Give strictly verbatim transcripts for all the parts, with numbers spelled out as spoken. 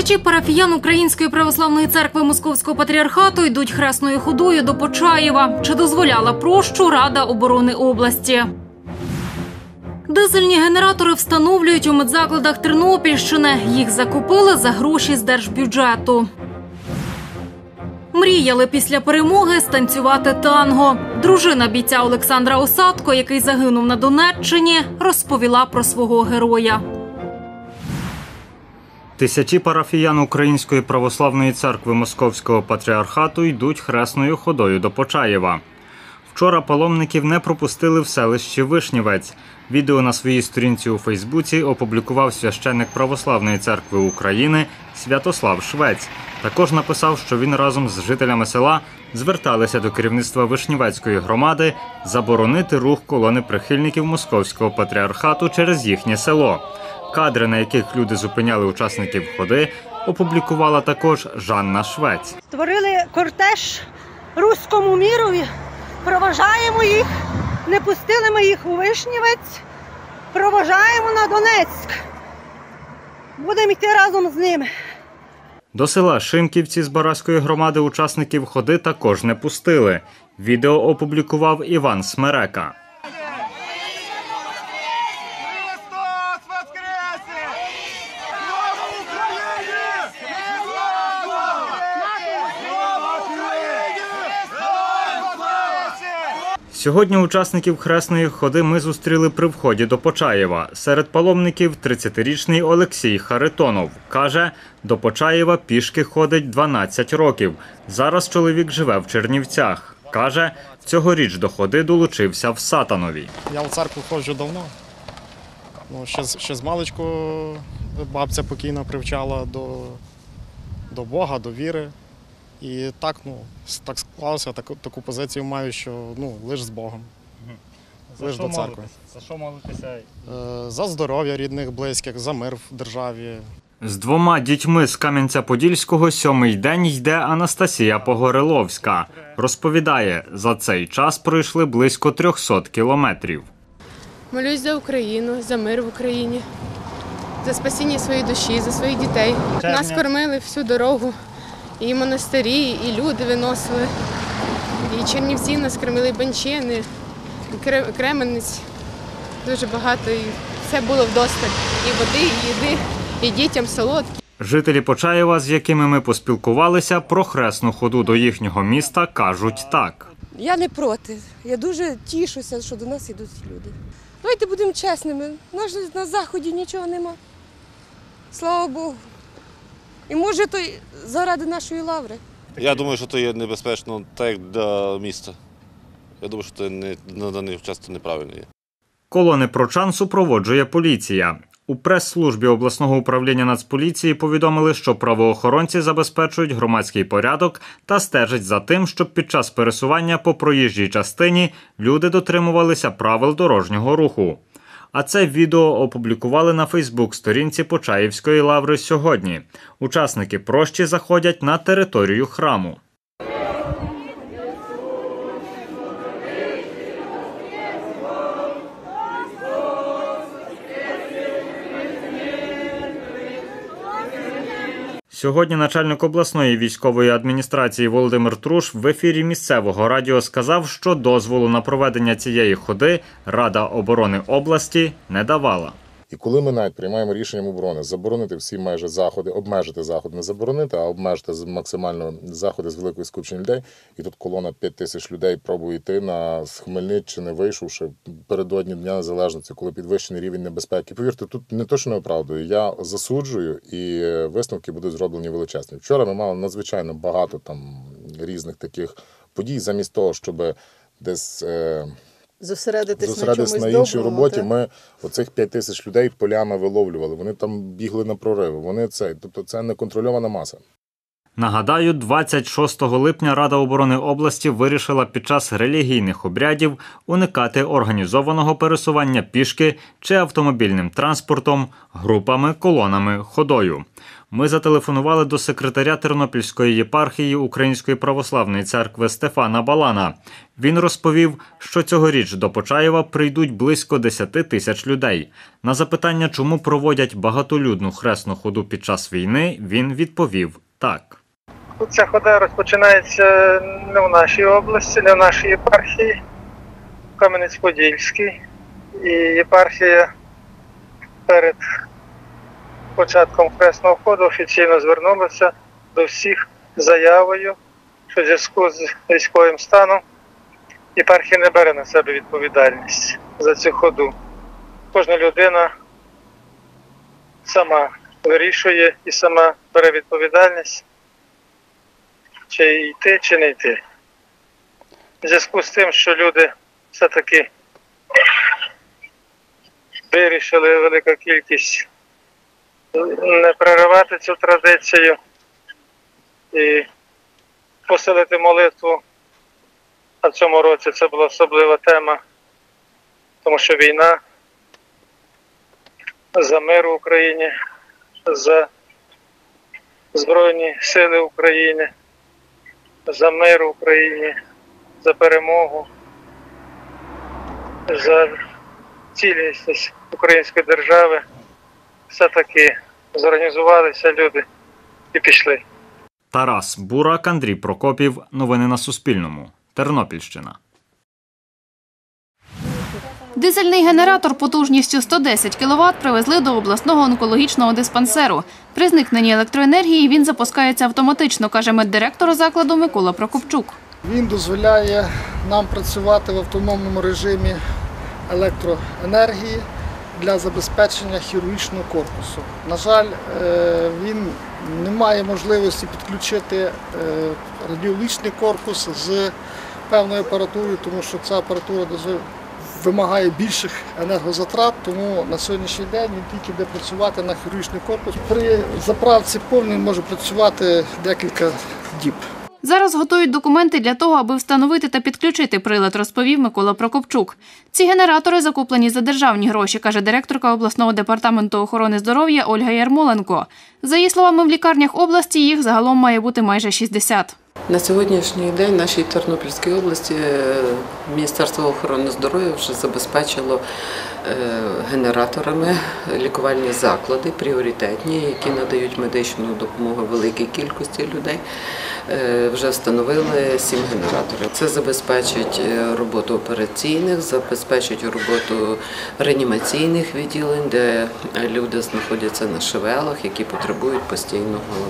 Тисячі парафіян Української православної церкви Московського патріархату йдуть хресною ходою до Почаєва. Чи дозволяла прощу Рада оборони області? Дизельні генератори встановлюють у медзакладах Тернопільщини. Їх закупили за гроші з держбюджету. Мріяли після перемоги станцювати танго. Дружина бійця Олександра Осадко, який загинув на Донеччині, розповіла про свого героя. Тисячі парафіян Української православної церкви Московського патріархату йдуть хресною ходою до Почаєва. Вчора паломників не пропустили в селищі Вишнівець. Відео на своїй сторінці у Фейсбуці опублікував священник Православної церкви України Святослав Швець. Також написав, що він разом з жителями села зверталися до керівництва Вишнівецької громади заборонити рух колони прихильників Московського патріархату через їхнє село. Кадри, на яких люди зупиняли учасників ходи, опублікувала також Жанна Швець. Створили кортеж руському мірові, проважаємо їх, не пустили ми їх у Вишнівець, проважаємо на Донецьк. Будемо йти разом з ними. До села Шимківці з Бараської громади учасників ходи також не пустили. Відео опублікував Іван Смерека. Сьогодні учасників хресної ходи ми зустріли при вході до Почаєва. Серед паломників тридцятирічний Олексій Харитонов. Каже, до Почаєва пішки ходить дванадцять років. Зараз чоловік живе в Чернівцях. Каже, цьогоріч до ходи долучився в Сатанові. Я в церкву ходжу давно. Ну, ще, ще з маличку бабця покійна привчала до, до Бога, до віри. І так, ну, так склалося, таку, таку позицію маю, що, ну, лише з Богом. За лише до церкви. За що молитися? Е, за здоров'я рідних, близьких, за мир в державі. З двома дітьми з Кам'янця-Подільського сьомий день йде Анастасія Погореловська. Розповідає, за цей час пройшли близько трьохсот кілометрів. Молюсь за Україну, за мир в Україні, за спасіння своєї душі, за своїх дітей. Нас кормили всю дорогу. І монастирі, і люди виносили, і Чернівці нас кормили, і Банчини, і Кременець, дуже багато, і все було вдосталь, і води, і їди, і дітям солодкі. Жителі Почаєва, з якими ми поспілкувалися, про хресну ходу до їхнього міста кажуть так. Я не проти, я дуже тішуся, що до нас йдуть люди. Давайте будемо чесними, на, на Заході нічого нема, слава Богу. І може то заради нашої лаври. Я думаю, що це є небезпечно так як для міста. Я думаю, що це не, на даний час це неправильно є. Колони прочан супроводжує поліція. У прес-службі обласного управління Нацполіції повідомили, що правоохоронці забезпечують громадський порядок та стежать за тим, щоб під час пересування по проїжджій частині люди дотримувалися правил дорожнього руху. А це відео опублікували на Фейсбук-сторінці Почаївської лаври сьогодні. Учасники прощі заходять на територію храму. Сьогодні начальник обласної військової адміністрації Володимир Труш в ефірі місцевого радіо сказав, що дозволу на проведення цієї ходи Рада оборони області не давала. І коли ми навіть приймаємо рішенням оборони заборонити всі майже заходи, обмежити заходи, не заборонити, а обмежити максимально заходи з великої скупчення людей, і тут колона п'ять тисяч людей пробує йти на з Хмельниччини, вийшовши передодні Дня Незалежності, коли підвищений рівень небезпеки. Повірте, тут не то, що не оправдую, я засуджую, і висновки будуть зроблені величезні. Вчора ми мали надзвичайно багато там різних таких подій, замість того, щоб десь зосередитись, зосередитись на, на іншій доброму, роботі. Та? Ми оцих п'ять тисяч людей полями виловлювали. Вони там бігли на прориви. Вони це, тобто це неконтрольована маса. Нагадаю, двадцять шостого липня Рада оборони області вирішила під час релігійних обрядів уникати організованого пересування пішки чи автомобільним транспортом, групами, колонами, ходою. Ми зателефонували до секретаря Тернопільської єпархії Української православної церкви Стефана Балана. Він розповів, що цьогоріч до Почаєва прийдуть близько десять тисяч людей. На запитання, чому проводять багатолюдну хресну ходу під час війни, він відповів так. Ця хода розпочинається не в нашій області, не в нашій єпархії, в Кам'янець-Подільській. І єпархія перед початком хресного ходу офіційно звернулася до всіх з заявою, що в зв'язку з військовим станом єпархія не бере на себе відповідальність за цю ходу. Кожна людина сама вирішує і сама бере відповідальність, чи йти, чи не йти. В зв'язку з тим, що люди все-таки вирішили, велика кількість, не переривати цю традицію і посилити молитву. А в цьому році це була особлива тема, тому що війна за мир в Україні, за Збройні сили України, за мир в Україні, за перемогу, за цілісність української держави. Все-таки зорганізувалися люди і пішли. Тарас Бурак, Андрій Прокопів. Новини на Суспільному. Тернопільщина. Дизельний генератор потужністю сто десять кіловат привезли до обласного онкологічного диспансеру. При зникненні електроенергії він запускається автоматично, каже меддиректор закладу Микола Прокопчук. Він дозволяє нам працювати в автономному режимі електроенергії для забезпечення хірургічного корпусу. На жаль, він не має можливості підключити радіологічний корпус з певною апаратурою, тому що ця апаратура вимагає більших енергозатрат, тому на сьогоднішній день він тільки буде працювати на хірургічний корпус. При заправці повний може працювати декілька діб. Зараз готують документи для того, аби встановити та підключити прилад, розповів Микола Прокопчук. Ці генератори закуплені за державні гроші, каже директорка обласного департаменту охорони здоров'я Ольга Ярмоленко. За її словами, в лікарнях області їх загалом має бути майже шістдесят. На сьогоднішній день в нашій Тернопільській області Міністерство охорони здоров'я вже забезпечило генераторами лікувальні заклади, пріоритетні, які надають медичну допомогу великій кількості людей. Вже встановили сім генераторів. Це забезпечить роботу операційних, забезпечить роботу реанімаційних відділень, де люди знаходяться на ШВЛах, які потребують постійного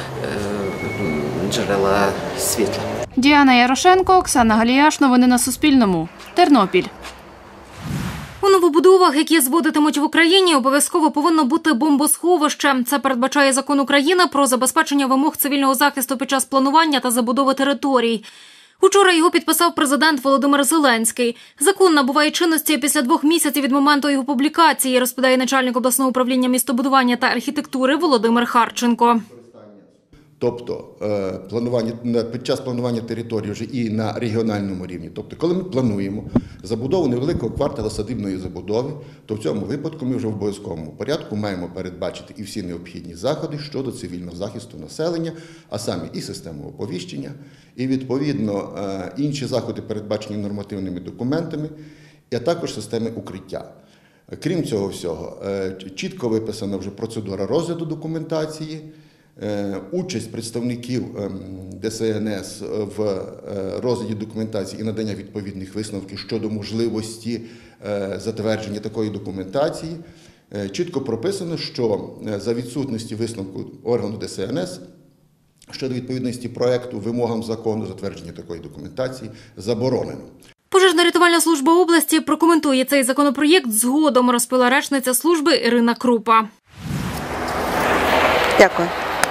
джерела світла. Діана Ярошенко, Оксана Галіяш. Новини на Суспільному. Тернопіль. У новобудовах, які зводитимуть в Україні, обов'язково повинно бути бомбосховище. Це передбачає закон України про забезпечення вимог цивільного захисту під час планування та забудови територій. Учора його підписав президент Володимир Зеленський. Закон набуває чинності після двох місяців від моменту його публікації, розповідає начальник обласного управління містобудування та архітектури Володимир Харченко. Тобто планування, під час планування території вже і на регіональному рівні. Тобто, коли ми плануємо забудову невеликого квартала садибної забудови, то в цьому випадку ми вже в обов'язковому порядку маємо передбачити і всі необхідні заходи щодо цивільного захисту населення, а саме і систему оповіщення, і відповідно інші заходи, передбачені нормативними документами, а також системи укриття. Крім цього всього, чітко виписана вже процедура розгляду документації, участь представників ДСНС в розгляді документації і надання відповідних висновків щодо можливості затвердження такої документації. Чітко прописано, що за відсутності висновку органу ДСНС щодо відповідності проекту вимогам закону затвердження такої документації заборонено. Пожежно-рятувальна служба області прокоментує цей законопроєкт згодом, розповіла речниця служби Ірина Крупа. Дякую.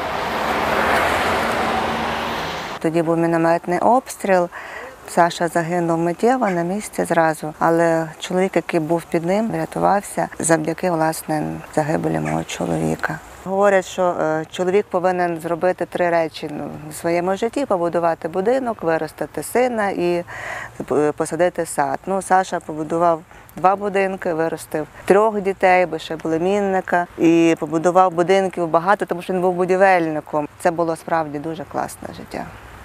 Тоді був мінометний обстріл. Саша загинув миттєво на місці зразу, але чоловік, який був під ним, врятувався завдяки, власне, загибелі мого чоловіка. Говорять, що чоловік повинен зробити три речі в своєму житті: побудувати будинок, виростити сина і посадити сад. Ну, Саша побудував два будинки, виростив трьох дітей, бо ще були мінника. І побудував будинків багато, тому що він був будівельником. Це було справді дуже класне життя.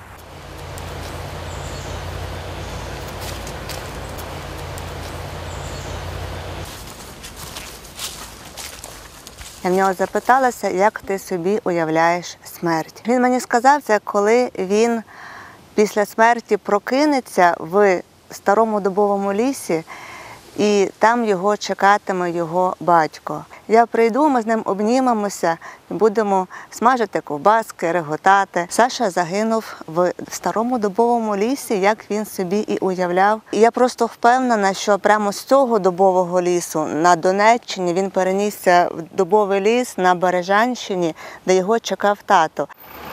Я в нього запиталася, як ти собі уявляєш смерть. Він мені сказав, це коли він після смерті прокинеться в старому дубовому лісі, і там його чекатиме його батько. Я прийду, ми з ним обнімемося, будемо смажити ковбаски, реготати. Саша загинув в старому дубовому лісі, як він собі і уявляв. І я просто впевнена, що прямо з цього дубового лісу на Донеччині він перенісся в дубовий ліс на Бережанщині, де його чекав тато.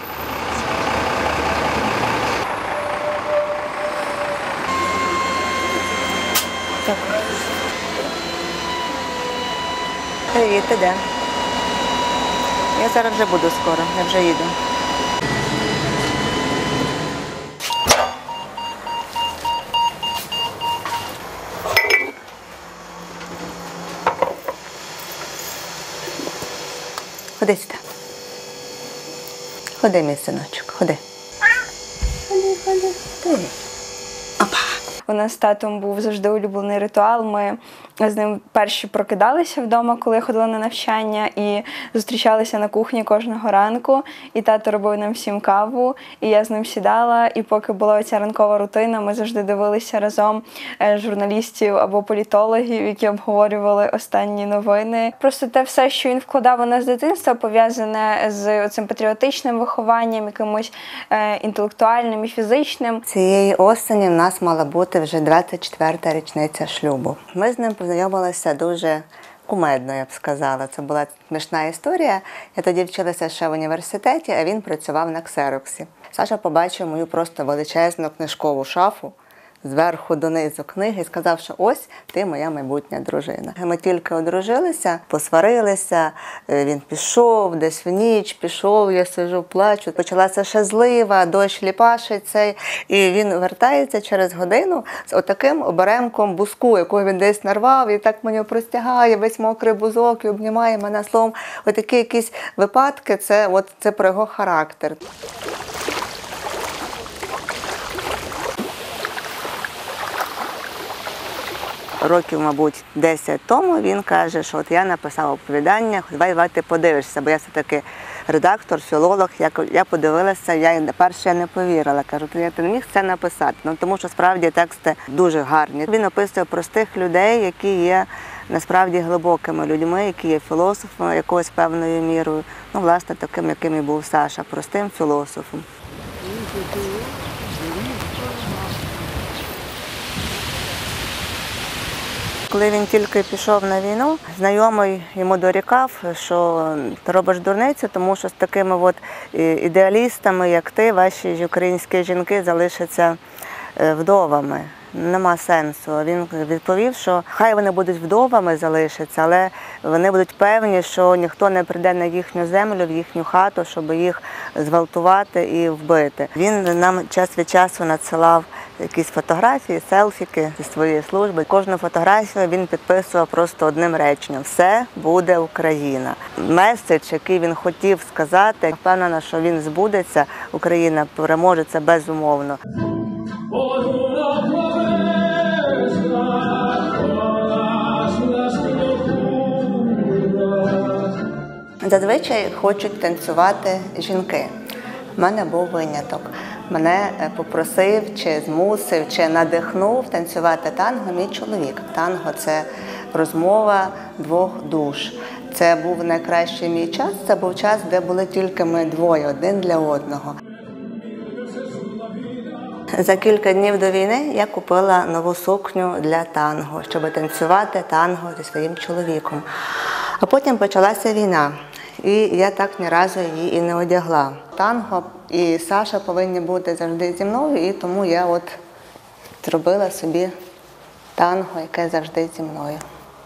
Привіт, ти де? Я зараз вже буду скоро, я вже їду. Ходи сюди. Ходи, мій синочок, ходи. Ходи, ходи, ходи. Опа. У нас з татом був завжди улюблений ритуал. Ми з ним перші прокидалися вдома, коли ходили на навчання, і зустрічалися на кухні кожного ранку. І тато робив нам всім каву, і я з ним сідала. І поки була оця ранкова рутина, ми завжди дивилися разом журналістів або політологів, які обговорювали останні новини. Просто те все, що він вкладав у нас з дитинства, пов'язане з цим патріотичним вихованням, якимось інтелектуальним і фізичним. Цієї осені в нас мала бути вже двадцять четверта річниця шлюбу. Ми з ним познайомилися дуже кумедно, я б сказала. Це була смішна історія. Я тоді вчилася ще в університеті, а він працював на ксероксі. Саша побачив мою просто величезну книжкову шафу, зверху донизу книги, і сказав, що ось ти моя майбутня дружина. Ми тільки одружилися, посварилися, він пішов, десь в ніч пішов, я сиджу, плачу. Почалася ще злива, дощ ліпашить цей, і він вертається через годину з отаким оберемком бузку, якого він десь нарвав, і так мені простягає, весь мокрий бузок, і обнімає мене словом. Отакі якісь випадки, це, от, це про його характер. Років, мабуть, десять тому він каже, що от я написав оповідання, давай, давай ти подивишся, бо я все-таки редактор, філолог, я, я подивилася, я перше я не повірила, кажу, я не міг це написати, ну, тому що справді тексти дуже гарні. Він описує простих людей, які є насправді глибокими людьми, які є філософами якоюсь певною мірою, ну, власне, таким, яким і був Саша, простим філософом. Коли він тільки пішов на війну, знайомий йому дорікав, що ти робиш дурницю, тому що з такими от ідеалістами, як ти, ваші українські жінки залишаться вдовами. Нема сенсу. Він відповів, що хай вони будуть вдовами залишаться, але вони будуть певні, що ніхто не прийде на їхню землю, в їхню хату, щоб їх зґвалтувати і вбити. Він нам час від часу надсилав якісь фотографії, селфіки зі своєї служби. Кожну фотографію він підписував просто одним реченням – «Все буде Україна». Меседж, який він хотів сказати, впевнена, що він збудеться, Україна переможе, це безумовно. Зазвичай хочуть танцювати жінки. У мене був виняток. Мене попросив, чи змусив, чи надихнув танцювати танго мій чоловік. Танго – це розмова двох душ. Це був найкращий мій час, це був час, де були тільки ми двоє, один для одного. За кілька днів до війни я купила нову сукню для танго, щоб танцювати танго зі своїм чоловіком. А потім почалася війна, і я так ні разу її і не одягла. Танго і Саша повинні бути завжди зі мною, і тому я от зробила собі танго, яке завжди зі мною.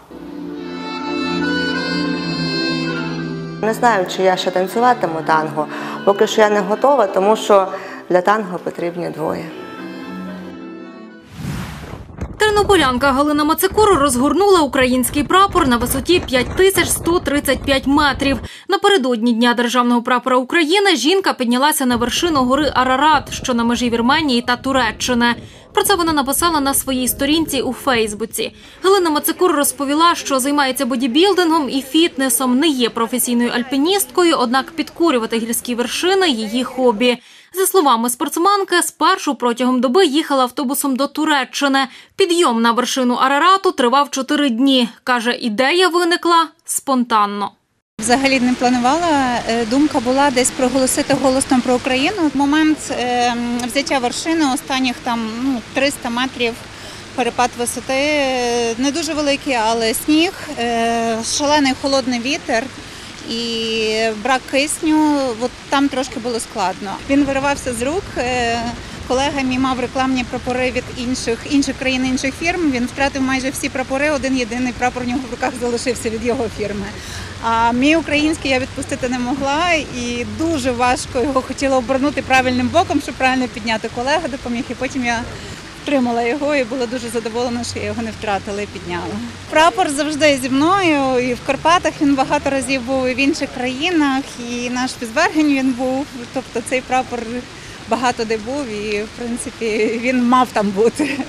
Не знаю, чи я ще танцюватиму танго. Поки що я не готова, тому що для танго потрібні двоє. Тернополянка Галина Мацикур розгорнула український прапор на висоті п'ять тисяч сто тридцять п'ять метрів. Напередодні Дня державного прапора України жінка піднялася на вершину гори Арарат, що на межі Вірменії та Туреччини. Про це вона написала на своїй сторінці у Фейсбуці. Галина Мацикур розповіла, що займається бодібілдингом і фітнесом, не є професійною альпіністкою, однак підкорювати гірські вершини – її хобі. За словами спортсменки, спершу протягом доби їхала автобусом до Туреччини. Підйом на вершину Арарату тривав чотири дні. Каже, ідея виникла спонтанно. Взагалі не планувала. Думка була десь проголосити голосно про Україну. Момент взяття вершини останніх там ну, триста метрів, перепад висоти, не дуже великий, але сніг, шалений холодний вітер і брак кисню, от там трошки було складно. Він виривався з рук. Колега мій мав рекламні прапори від інших, інших країн, інших фірм. Він втратив майже всі прапори, один єдиний прапор у нього в руках залишився від його фірми. А мій український я відпустити не могла і дуже важко його хотіла обернути правильним боком, щоб правильно підняти. Колега допоміг, і потім я втримала його і була дуже задоволена, що я його не втратила і підняла. Прапор завжди зі мною, і в Карпатах він багато разів був, і в інших країнах, і на Шпіцбергені він був, тобто цей прапор багато де був і, в принципі, він мав там бути.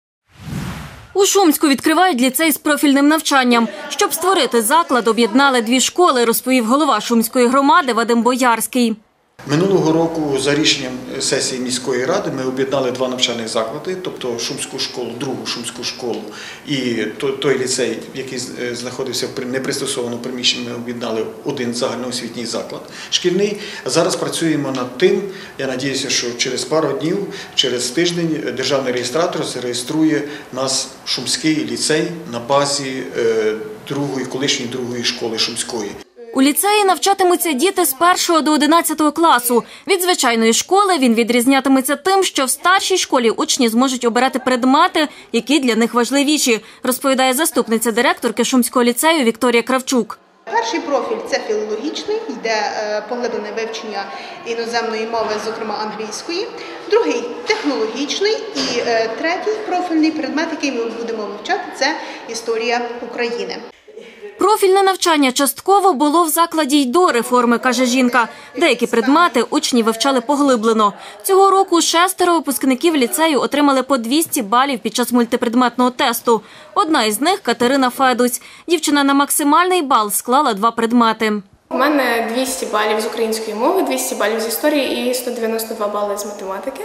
У Шумську відкривають ліцей з профільним навчанням. Щоб створити заклад, об'єднали дві школи, розповів голова Шумської громади Вадим Боярський. Минулого року за рішенням сесії міської ради ми об'єднали два навчальних заклади, тобто Шумську школу, другу Шумську школу і той ліцей, який знаходився в непристосованому приміщенні, ми об'єднали один загальноосвітній заклад шкільний. А зараз працюємо над тим, я сподіваюся, що через пару днів, через тиждень державний реєстратор зареєструє нас Шумський ліцей на базі другої, колишньої другої школи Шумської. У ліцеї навчатимуться діти з першого до одинадцятого класу. Від звичайної школи він відрізнятиметься тим, що в старшій школі учні зможуть обирати предмети, які для них важливіші, розповідає заступниця директорки Шумського ліцею Вікторія Кравчук. Перший профіль – це філологічний, йде поглиблене вивчення іноземної мови, зокрема англійської. Другий – технологічний і третій профільний предмет, який ми будемо вивчати – це історія України. Профільне навчання частково було в закладі й до реформи, каже жінка. Деякі предмети учні вивчали поглиблено. Цього року шестеро випускників ліцею отримали по двісті балів під час мультипредметного тесту. Одна із них – Катерина Федуць. Дівчина на максимальний бал склала два предмети. У мене двісті балів з української мови, двісті балів з історії і сто дев'яносто два бали з математики.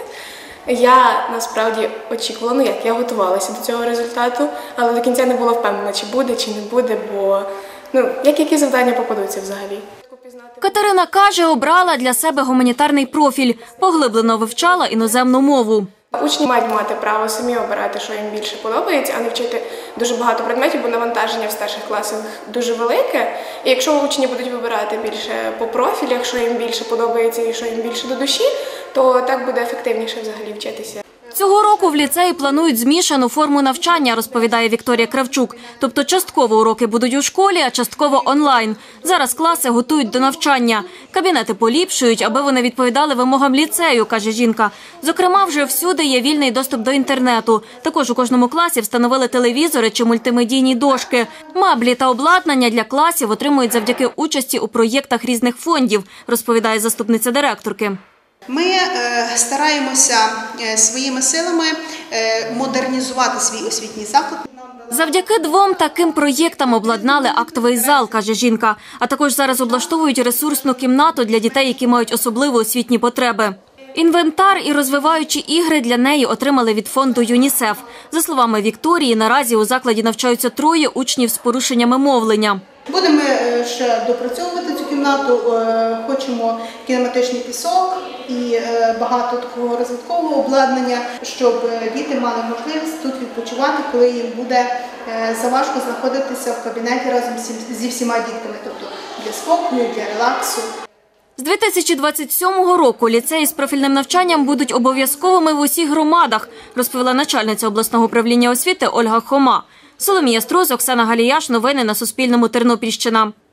Я, насправді, очікувала, ну як, я готувалася до цього результату, але до кінця не була впевнена, чи буде, чи не буде, бо, ну, як які завдання попадуться взагалі. Катерина каже, обрала для себе гуманітарний профіль, поглиблено вивчала іноземну мову. Учні мають мати право самі обирати, що їм більше подобається, а не вчити дуже багато предметів, бо навантаження в старших класах дуже велике. І якщо учні будуть вибирати більше по профілях, що їм більше подобається і що їм більше до душі, то так буде ефективніше взагалі вчитися. Цього року в ліцеї планують змішану форму навчання, розповідає Вікторія Кравчук. Тобто частково уроки будуть у школі, а частково онлайн. Зараз класи готують до навчання. Кабінети поліпшують, аби вони відповідали вимогам ліцею, каже жінка. Зокрема, вже всюди є вільний доступ до інтернету. Також у кожному класі встановили телевізори чи мультимедійні дошки. Меблі та обладнання для класів отримують завдяки участі у проєктах різних фондів, розповідає заступниця директорки. Ми е, стараємося е, своїми силами е, модернізувати свій освітній заклад. Завдяки двом таким проєктам обладнали актовий зал, каже жінка. А також зараз облаштовують ресурсну кімнату для дітей, які мають особливі освітні потреби. Інвентар і розвиваючі ігри для неї отримали від фонду ЮНІСЕФ. За словами Вікторії, наразі у закладі навчаються троє учнів з порушеннями мовлення. Будемо ще допрацьовувати цю кімнату, хочемо кінематичний пісок і багато такого розвиткового обладнання, щоб діти мали можливість тут відпочивати, коли їм буде заважко знаходитися в кабінеті разом зі всіма дітками, тобто для спокою, для релаксу. З дві тисячі двадцять сьомого року ліцеї з профільним навчанням будуть обов'язковими в усіх громадах, розповіла начальниця обласного управління освіти Ольга Хома. Соломія Струз, Оксана Галіяш. Новини на Суспільному. Тернопільщина.